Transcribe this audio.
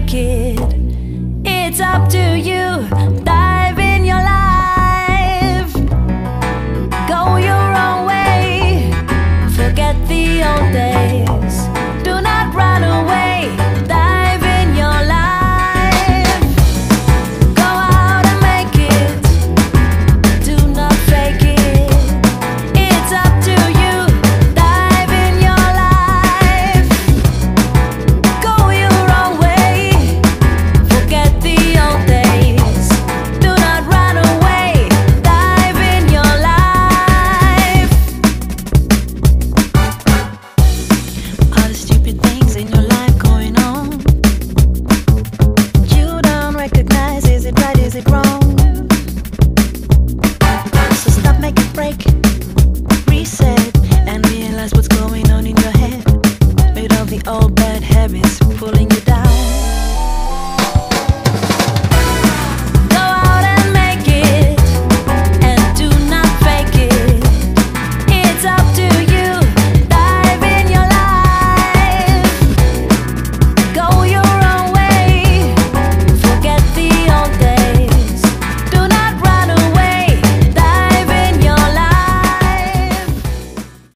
make it. It's up to you. Dive in your life. Go your own way. Forget the old days. Do not run away. Dive in your life. Go out and make it. Do not fake it. It's up to you. Dive in your life. Go your own way. Forget the old days. Do not run away. Dive in your life. All the stupid things in your life going on, you don't recognize. Is it right? Is it wrong? So stop, make it break, reset, and realize what's going on.